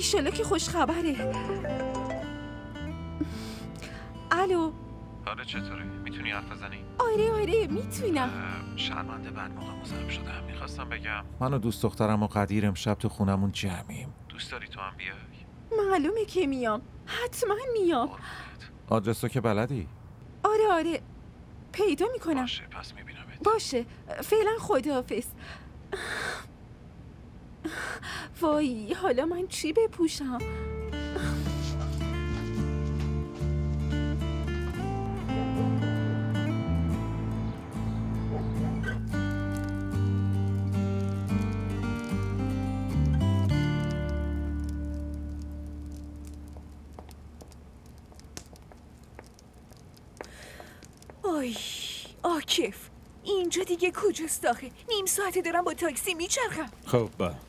ایشالا که خوش خبره. الو. آره چطوری؟ میتونی حرف بزنی؟ آره میتونم. شرمنده بعد موقع مزاحم شدم. میخواستم بگم من و دوست دخترم و قدیر امشب تو خونمون جمعیم. دوست داری تو هم بیای؟ معلومه که میام، حتما میام. آدرسو که بلدی؟ آره پیدا میکنم. باشه پس میبینمت. باشه فعلا خداحافظ. وای حالا من چی بپوشم؟ آی عاکف، اینجا دیگه کجاست آخه؟ نیم ساعته دارم با تاکسی میچرخم. خب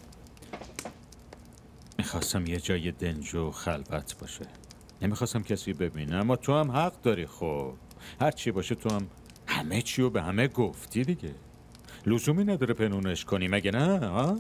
میخواستم یه جای دنج و خلوت باشه، نمیخواستم کسی ببینه، اما تو هم حق داری. خب هر چی باشه تو هم همه چی رو به همه گفتی دیگه، لزومی نداره پنونش کنی مگه نه؟ ها؟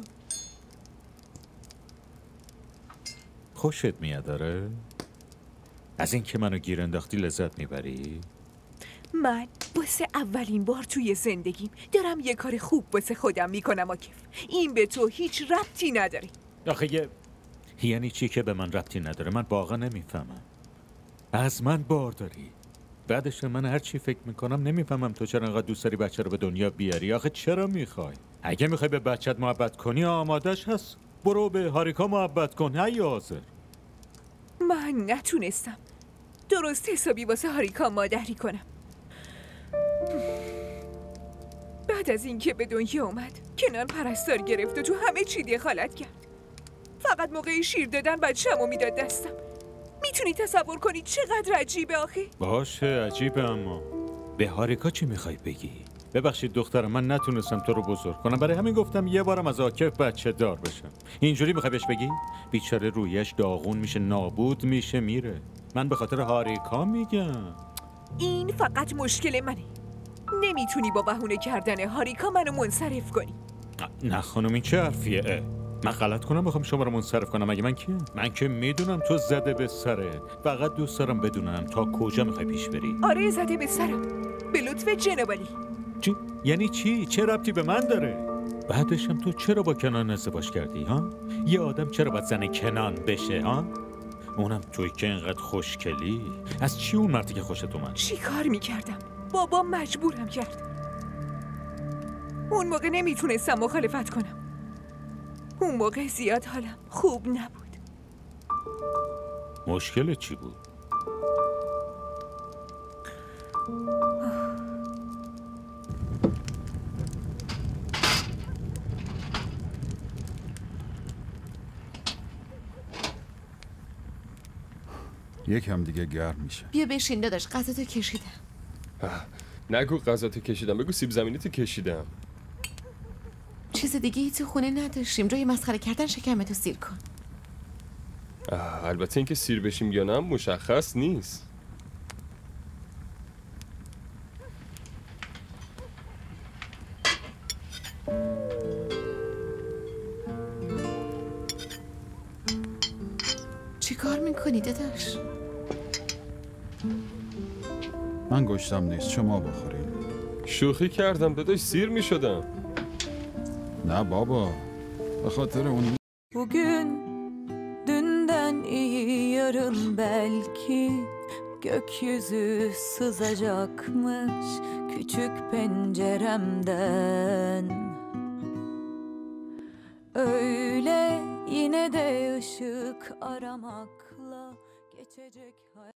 خوشت میاد داره؟ از این که منو گیر انداختی لذت میبری؟ من واسه اولین بار توی زندگیم دارم یه کار خوب واسه خودم میکنم عاکف. این به تو هیچ ربطی نداره. آخه یعنی چی که به من ربطی نداره؟ من واقعا نمیفهمم. از من بار داری، بعدش من هر چی فکر میکنم نمیفهمم تو چرا انقدر دوست داری بچه رو به دنیا بیاری. آخه چرا میخوای؟ اگه میخوای به بچت محبت کنی آمادش هست، برو به هاریکا محبت کن. هی حاضر. من نتونستم درست حسابی واسه هاریکا مادری کنم. بعد از اینکه به دنیا اومد کنان پرستار گرفت و تو همه چی دخالت کرد. فقط موقع شیر دادن بچه‌مو میداد دستم. میتونی تصور کنی چقدر عجیبه آخه؟ باشه عجیبه، اما به هاریکا چی میخوای بگی؟ ببخشید دخترم، من نتونستم تو رو بزرگ کنم، برای همین گفتم یه بارم از عاکف بچه دار بشم. اینجوری میخوای بهش بگی؟ بیچاره رویش داغون میشه، نابود میشه، میره. من به خاطر هاریکا میگم. این فقط مشکل منه. نمیتونی با بهونه کردن هاریکا منو منصرف کنی. نه خانم، این چه حرفیه؟ من غلط کنم بخوام شما رو منصرف کنم؟ مگه من کیم؟ من که میدونم تو زده به سرت، فقط دوست دارم بدونم تا کجا میخوای پیش بری. آره زده به سرم، به لطف جناب علی. چی؟ یعنی چی؟ چه ربطی به من داره؟ بعدشم تو چرا با کنان ازدواج کردی ها؟ یه آدم چرا باید زن کنان بشه ها؟ اونم توی که اینقدر خوشگلی. از چی اون مردی که خوشت اومد؟ چی کار میکردم؟ بابا مجبورم کرد. اون موقع نمیتونستم مخالفت کنم. اون موقع زیاد حالم خوب نبود. مشکل چی بود؟ یکم دیگه گرم میشه. بیا بشین داداش، غذاتو کشیدم. نگو غذاتو کشیدم، بگو سیب زمینیتو کشیدم. چیز دیگه ای تو خونه نداشتیم، جای مسخره کردن شکمتو سیر کن. البته اینکه سیر بشیم یا نه مشخص نیست. چی کار میکنی داداش؟ من گشتم نیست، شما بخورین. شوخی کردم داداش، سیر میشدم. نه بابا، به خاطر اون. Bugün dünden iyi yarın belki gökyüzü sızacakmış küçük penceremden. Öyle yine de ışık aramakla geçecek hayat.